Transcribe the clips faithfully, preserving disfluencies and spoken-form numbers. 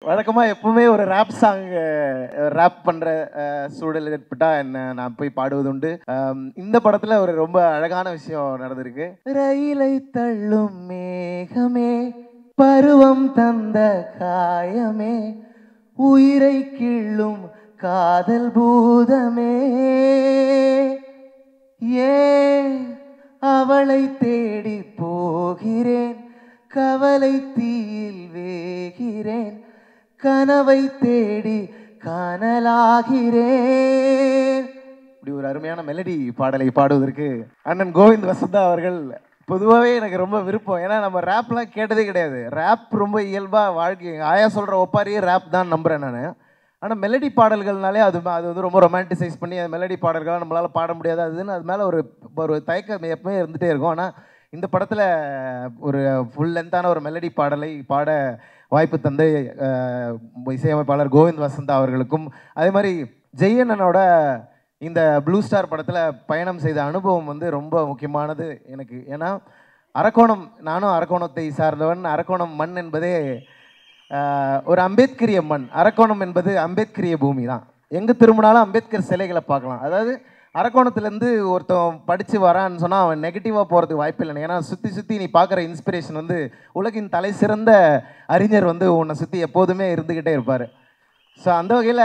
வழக்கமாக எப்பவுமே ஒரு ரேப் சாங் ரேப் பண்ணுற சூழல் ஏற்பட்டா என்ன நான் போய் பாடுவது உண்டு. இந்த படத்தில் ஒரு ரொம்ப அழகான விஷயம் நடந்திருக்கு. ரயிலை தள்ளும் மேகமே, பருவம் தந்த காயமே, உயிரை கிள்ளும் காதல் பூதமே, ஏன் அவளை தேடி போகிறேன், கவலை தீயில் வேகிறேன், கனவை தேடி காணலாகிறேன். இப்படி ஒரு அருமையான மெலடி பாடலை பாடுவதற்கு அண்ணன் கோவிந்த் வசந்தா அவர்கள் பொதுவாகவே எனக்கு ரொம்ப விருப்பம். ஏன்னா நம்ம ரேப்லாம் கேட்டதே கிடையாது. ரேப் ரொம்ப இயல்பாக வாழ்க்கை ஆயா சொல்கிற ஒப்பாரியே ரேப் தான் நம்புகிறேன் நான். ஆனால் மெலடி பாடல்கள்னாலே அது அது வந்து ரொம்ப ரொமான்டிசைஸ் பண்ணி அது மெலடி பாடல்களாக நம்மளால் பாட முடியாது. அதுன்னு அது மேலே ஒரு ஒரு தயக்கம் எப்பவுமே இருந்துகிட்டே இருக்கும். ஆனால் இந்த படத்தில் ஒரு ஃபுல் லென்த்தான ஒரு மெலடி பாடலை பாட வாய்ப்பு தந்த இசையமைப்பாளர் கோவிந்த் வசந்தா அவர்களுக்கும், அதே மாதிரி ஜெயண்ணனோட இந்த ப்ளூ ஸ்டார் படத்தில் பயணம் செய்த அனுபவம் வந்து ரொம்ப முக்கியமானது எனக்கு. ஏன்னா அரக்கோணம், நானும் அரக்கோணத்தை சார்ந்தவன். அரக்கோணம் மண் என்பதே ஒரு அம்பேத்கரிய மண். அரக்கோணம் என்பது அம்பேத்கரிய பூமி தான். எங்கே திரும்பினாலும் அம்பேத்கர் சிலைகளை பார்க்கலாம். அதாவது அரக்கோணத்துலேருந்து ஒருத்தன் படித்து வரான்னு சொன்னால் அவன் நெகட்டிவாக போகிறதுக்கு வாய்ப்பு இல்லை. ஏன்னா சுற்றி சுற்றி நீ பார்க்குற இன்ஸ்பிரேஷன் வந்து உலகின் தலை சிறந்த அறிஞர் வந்து உன்னை சுற்றி எப்போதுமே இருந்துக்கிட்டே இருப்பார். ஸோ அந்த வகையில்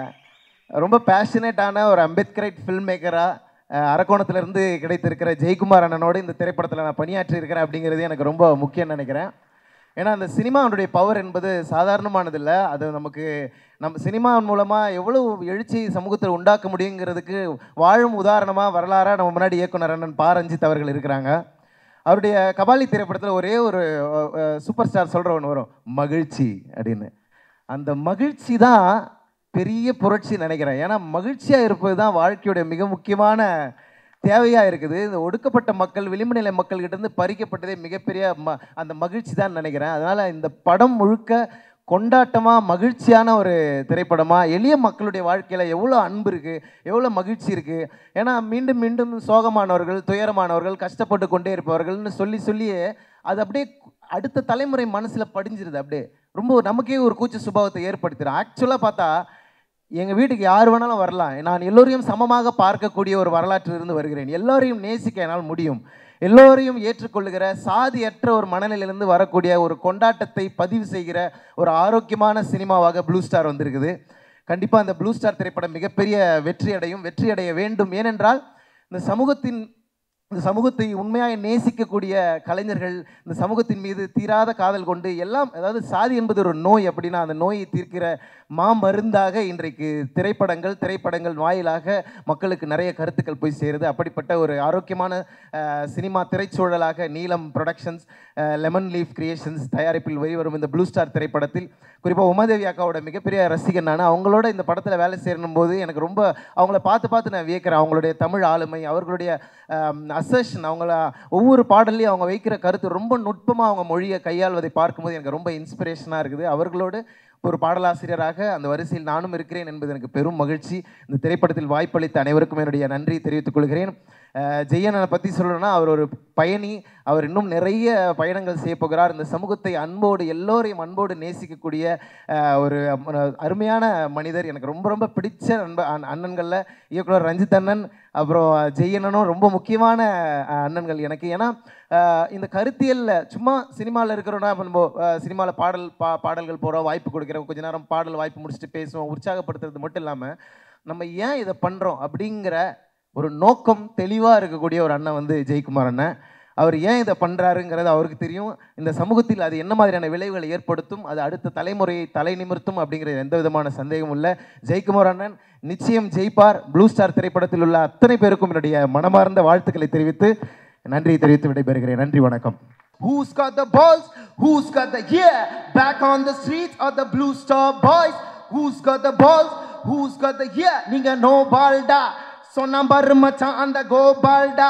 ரொம்ப பேஷனேட்டான ஒரு அம்பேத்கரைட் ஃபில்ம் மேக்கராக அரக்கோணத்துலேருந்து கிடைத்திருக்கிற ஜெயக்குமார் அண்ணனோடு இந்த திரைப்படத்தில் நான் பணியாற்றி இருக்கிறேன் அப்படிங்கிறது எனக்கு ரொம்ப முக்கியம்னு நினைக்கிறேன். ஏன்னா அந்த சினிமாவுடைய பவர் என்பது சாதாரணமானதில்லை. அது நமக்கு நம்ம சினிமாவின் மூலமாக எவ்வளோ எழுச்சி சமூகத்தில் உண்டாக்க முடியுங்கிறதுக்கு வாழும் உதாரணமாக வரலாறாக நம்ம முன்னாடி இயக்குனர் அண்ணன் பா ரஞ்சித் அவர்கள் இருக்கிறாங்க. அவருடைய கபாலி திரைப்படத்தில் ஒரே ஒரு சூப்பர் ஸ்டார் சொல்கிற ஒன்று வரும், மகிழ்ச்சி அப்படின்னு. அந்த மகிழ்ச்சி தான் பெரிய புரட்சி நினைக்கிறேன். ஏன்னா மகிழ்ச்சியாக இருப்பது தான் வாழ்க்கையுடைய மிக முக்கியமான தேவையாக இருக்குது. இந்த ஒடுக்கப்பட்ட மக்கள், விளிம்பு நிலை மக்கள்கிட்டேருந்து பறிக்கப்பட்டதே மிகப்பெரிய ம அந்த மகிழ்ச்சி தான் நினைக்கிறேன். அதனால் இந்த படம் முழுக்க கொண்டாட்டமாக மகிழ்ச்சியான ஒரு திரைப்படமாக, எளிய மக்களுடைய வாழ்க்கையில் எவ்வளோ அன்பு இருக்குது, எவ்வளோ மகிழ்ச்சி இருக்குது. ஏன்னா மீண்டும் மீண்டும் சோகமானவர்கள், துயரமானவர்கள், கஷ்டப்பட்டு கொண்டே இருப்பவர்கள்னு சொல்லி சொல்லியே அது அப்படியே அடுத்த தலைமுறை மனசில் படிஞ்சிருது. அப்படியே ரொம்ப நமக்கே ஒரு கூச்ச சுபாவத்தை ஏற்படுத்திடும். ஆக்சுவலாக பார்த்தா எங்கள் வீட்டுக்கு யார் வேணாலும் வரலாம். நான் எல்லோரையும் சமமாக பார்க்கக்கூடிய ஒரு வரலாற்றிலிருந்து வருகிறேன். எல்லோரையும் நேசிக்க என்னால் முடியும். எல்லோரையும் ஏற்றுக்கொள்ளுகிற சாதியற்ற ஒரு மனநிலையிலிருந்து வரக்கூடிய ஒரு கொண்டாட்டத்தை பதிவு செய்கிற ஒரு ஆரோக்கியமான சினிமாவாக ப்ளூ ஸ்டார் வந்திருக்குது. கண்டிப்பாக அந்த ப்ளூ ஸ்டார் திரைப்படம் மிகப்பெரிய வெற்றி அடையும், வெற்றி அடைய வேண்டும். ஏனென்றால் இந்த சமூகத்தின் இந்த சமூகத்தை உண்மையாக நேசிக்கக்கூடிய கலைஞர்கள், இந்த சமூகத்தின் மீது தீராத காதல் கொண்டு எல்லாம், அதாவது சாதி என்பது ஒரு நோய் அப்படின்னா அந்த நோயை தீர்க்கிற மாமருந்தாக இன்றைக்கு திரைப்படங்கள் திரைப்படங்கள் வாயிலாக மக்களுக்கு நிறைய கருத்துக்கள் போய் சேருது. அப்படிப்பட்ட ஒரு ஆரோக்கியமான சினிமா திரைச்சூழலாக நீலம் ப்ரொடக்ஷன்ஸ், லெமன் லீஃப் கிரியேஷன்ஸ் தயாரிப்பில் வெளிவரும் இந்த ப்ளூ ஸ்டார் திரைப்படத்தில் குறிப்பாக உமாதேவி அக்காவோட மிகப்பெரிய ரசிகன் நான். அவங்களோட இந்த படத்தில் வேலை செய்யணும் போது எனக்கு ரொம்ப அவங்கள பார்த்து பார்த்து நான் வியக்கிறேன். அவங்களுடைய தமிழ் ஆளுமை, அவர்களுடைய அசர்ஷன், அவங்கள ஒவ்வொரு பாடல்லையும் அவங்க வைக்கிற கருத்து ரொம்ப நுட்பமாக அவங்க மொழியை கையாள்வதை பார்க்கும்போது எனக்கு ரொம்ப இன்ஸ்பிரேஷனாக இருக்குது. அவர்களோடு ஒரு பாடலாசிரியராக அந்த வரிசையில் நானும் இருக்கிறேன் என்பது எனக்கு பெரும் மகிழ்ச்சி. இந்த திரைப்படத்தில் வாய்ப்பளித்த அனைவருக்கும் என்னுடைய நன்றி தெரிவித்துக் கொள்கிறேன். ஜெயண்ணனை பற்றி சொல்லணும்னா அவர் ஒரு பயணி. அவர் இன்னும் நிறைய பயணங்கள் செய்ய போகிறார். இந்த சமூகத்தை அன்போடு, எல்லோரையும் அன்போடு நேசிக்கக்கூடிய ஒரு அருமையான மனிதர். எனக்கு ரொம்ப ரொம்ப பிடிச்ச நண்ப அண்ணன்களில் இயக்குனர் ரஞ்சித் அண்ணன், அப்புறம் ஜெயண்ணனும் ரொம்ப முக்கியமான அண்ணன்கள் எனக்கு. ஏன்னா இந்த கருத்தியலில் சும்மா சினிமாவில் இருக்கிறோன்னா நம்ம சினிமாவில் பாடல் பா பாடல்கள் போகிறோம், வாய்ப்பு கொடுக்குறோம், கொஞ்ச நேரம் பாடல் வாய்ப்பு முடிச்சுட்டு பேசுவோம், உற்சாகப்படுத்துறது மட்டும் இல்லாமல் நம்ம ஏன் இதை பண்ணுறோம் அப்படிங்கிற ஒரு நோக்கம் தெளிவாக இருக்கக்கூடிய ஒரு அண்ணன் வந்து ஜெயக்குமார் அண்ணன். அவர் ஏன் இதை பண்ணுறாருங்கிறது அவருக்கு தெரியும். இந்த சமூகத்தில் அது என்ன மாதிரியான விளைவுகளை ஏற்படுத்தும், அது அடுத்த தலைமுறையை தலை நிமிர்த்தும் அப்படிங்கிறது எந்த விதமான சந்தேகமும் இல்லை. ஜெயக்குமார் அண்ணன் நிச்சயம் ஜெயிப்பார். ப்ளூ ஸ்டார் திரைப்படத்தில் உள்ள அத்தனை பேருக்கும் என்னுடைய மனமார்ந்த வாழ்த்துக்களை தெரிவித்து நன்றி தெரிவித்து விடைபெறுகிறேன். நன்றி, வணக்கம். Who's got the balls? Who's got the yeah? Back on the streets of the Blue Star boys. Who's got the balls? Who's got the yeah? நீங்க நோ பால்டா சொன்ன பாரு மச்சான் அந்த கோபால்டா,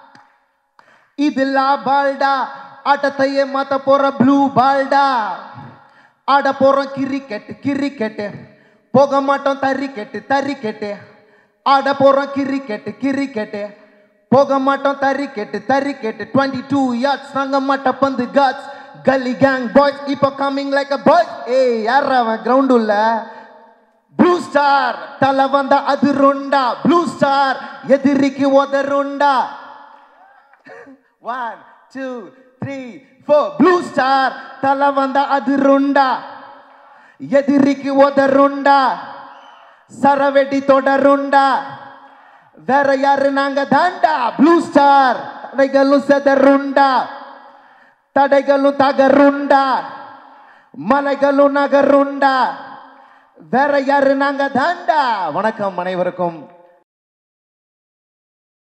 இதுலா பால்டா ஆட்டத்தையே மாத்த போற ப்ளூ பால்டா. ஆட போறோம் கிரிக்கெட் கிரிக்கெட், போக மாட்டோம் தரிக்கெட்டு தரிக்கெட்டு. ஆட போறோம் கிரிக்கெட் கிரிக்கெட், போக மாட்டோம் தரிக்கெட்டு தரிக்கெட்டு. டுவெண்ட்டி டூ யார்ட்ஸ் நாங்க மாட்ட பந்து காட்ஸ், gully gang boys இப்போ coming like a boy ஏய் யாரா அவன் கிரவுண்ட் உள்ள ப்ளூ ஸ்டார் தல வந்தா அது ரொண்டா ப்ளூ ஸ்டார் எதிரிக்கு உதருண்டா one two three four blue star தல வந்தா அது ரொண்டா எதிரிக்கு உதருண்டா சரவெடி தொடருண்டா வேற யாரு நாங்க தாண்டா ப்ளூ ஸ்டார் தடைகளும் செதருண்டா தடைகளும் தகருண்டா மலைகளும் நகருண்டா வேற யாரு நாங்க தாண்டா வணக்கம் அனைவருக்கும்